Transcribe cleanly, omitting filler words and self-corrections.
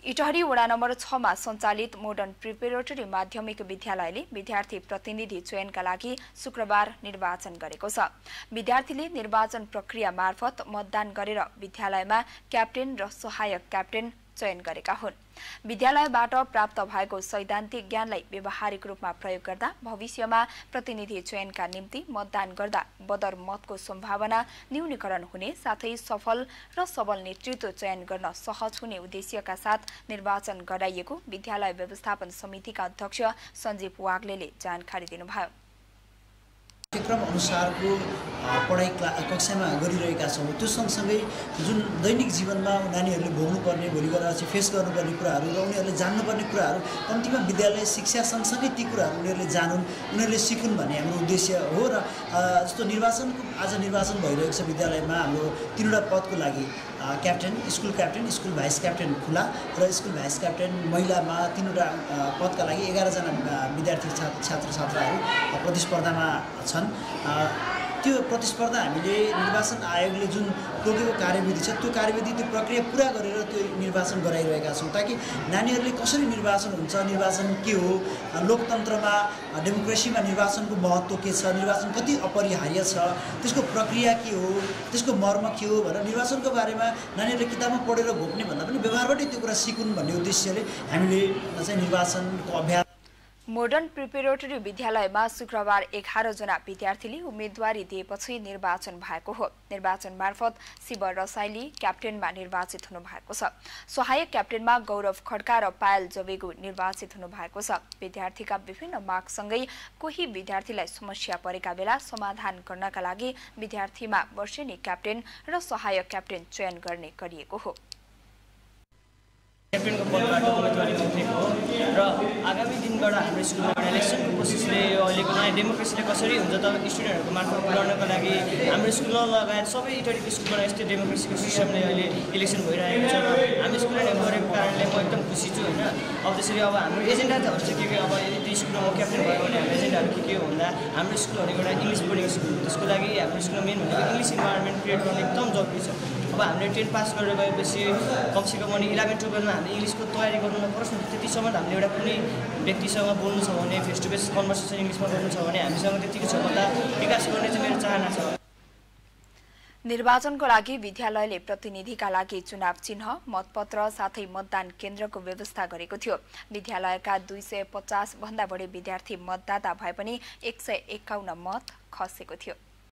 इटहरी वडा नम्बर 6 मा सञ्चालित मोडर्न प्रिपेरेटरी माध्यमिक विद्यालयले विद्यार्थी प्रतिनिधि चयनका लागि शुक्रबार निर्वाचन गरेको छ। विद्यार्थीले निर्वाचन प्रक्रिया मार्फत मतदान गरेर विद्यालयमा क्याप्टेन र सहायक क्याप्टेन चयन गरेका हुन्। विद्यालयबाट प्राप्त भएको सैद्धान्तिक ज्ञानलाई व्यावहारिक रूपमा प्रयोग गर्दा भविष्यमा प्रतिनिधि चयनका निम्ति मतदान गर्दा बदर मतको सम्भावना न्यूनीकरण हुने साथै सफल र सबल नेतृत्व चयन गर्न सहज हुने उद्देश्यका साथ निर्वाचन गराइएको विद्यालय व्यवस्थापन समितिका अध्यक्ष सञ्जीव वाग्लेले जानकारी दिनुभयो। पाठ्यक्रम अनुसारको पढाइ कक्षामा गरिरहेका छौँ। त्यो सँगसँगै जुन दैनिक जीवनमा नानीहरूले भोग्नुपर्ने भोलि गएर चाहिँ फेस गर्नुपर्ने कुराहरू र उनीहरूले जान्नुपर्ने कुराहरू कम्तीमा विद्यालय शिक्षा सँगसँगै ती कुराहरू उनीहरूले जानुन्, उनीहरूले सिकुन् भन्ने हाम्रो उद्देश्य हो। र जस्तो निर्वाचनको आज निर्वाचन भइरहेको छ विद्यालयमा हाम्रो 3वटा पदको लागि captain, school captain, school vice captain खुला र स्कुल भाइस क्याप्टेन महिलामा 3वटा पदका लागि 11 जना विद्यार्थी छात्र छात्राहरू प्रतिस्पर्धामा छन्। त्यो प्रतिस्पर्धा हामीले निर्वाचन आयोगले जुन तोकेको कार्यविधि छ त्यो कार्यविधि त्यो प्रक्रिया पूरा गरेर त्यो निर्वाचन गराइरहेका छौँ ताकि नानीहरूले कसरी निर्वाचन हुन्छ, निर्वाचन के हो, लोकतन्त्रमा डेमोक्रेसीमा निर्वाचनको महत्त्व के छ, निर्वाचन कति अपरिहार्य छ, त्यसको प्रक्रिया के हो, त्यसको मर्म के हो भनेर निर्वाचनको बारेमा नानीहरूले किताबमा पढेर भोग्ने भन्दा पनि व्यवहारबाटै त्यो कुरा सिकुन् भन्ने उद्देश्यले हामीले चाहिँ निर्वाचनको अभ्यास। मोडर्न प्रिपेरेटरी विद्यालयमा शुक्रबार 11 जना विद्यार्थीले उम्मेदवारी दिएपछि निर्वाचन भएको हो। निर्वाचन मार्फत शिव रसाइली क्याप्टेनमा निर्वाचित हुनु भएको छ। सहायक क्याप्टेनमा गौरव खड्का र पायल जबेगु निर्वाचित हुनु भएको छ। विद्यार्थीका विभिन्न मागसँगै कोही विद्यार्थीलाई समस्या परेका बेला समाधान गर्नका लागि विद्यार्थीमा वर्षेनी क्याप्टेन र सहायक क्याप्टेन चयन गर्ने गरिएको हो। क्याप्टेनको पदबाट उम्मेदवारी उठेको हो र आगामी दिनबाट हाम्रो स्कुलमा इलेक्सनको प्रोसेसले अहिलेको नयाँ डेमोक्रेसीले कसरी हुन्छ त स्टुडेन्टहरूको मार्फत लड्नको लागि हाम्रो स्कुल लगायत सबै इटरीको स्कुलबाट यस्तै डेमोक्रेसीको सिस्टमले अहिले इलेक्सन भइरहेको छ र हामी स्कुलले गरेको कारणले म एकदम खुसी छु होइन। अब त्यसरी अब हाम्रो एजेन्डाहरू चाहिँ के अब यदि स्कुलमा म क्याप्टेन भयो भने हाम्रो एजेन्डाहरू के हो भन्दा हाम्रो स्कुल भनेको एउटा इङ्ग्लिस बोर्डिङ स्कुल हो। त्यसको लागि हाम्रो स्कुलमा मेन भनेको इङ्ग्लिस इन्भाइरोमेन्ट क्रिएट गर्न एकदम जरुरी छ। अब हामीले 10 पास गरेर गएपछि कमसेकम अनि 11-12मा हामीले इङ्ग्लिसको तयारी गर्नु नपरोस् न। त्यतिसम्म हामीले एउटा कुनै व्यक्तिसँग बोल्नु छ भने फेस टु फेस कन्भर्सेसन इङ्ग्लिसमा गर्नु छ भने हामीसँग त्यतिको क्षमता विकास गर्ने चाहिँ मेरो चाहना छ। निर्वाचनको लागि विद्यालयले प्रतिनिधिका लागि चुनाव चिन्ह, मतपत्र साथै मतदान केन्द्रको व्यवस्था गरेको थियो। विद्यालयका 250 भन्दा बढी विद्यार्थी मतदाता भए पनि 151 मत खसेको थियो।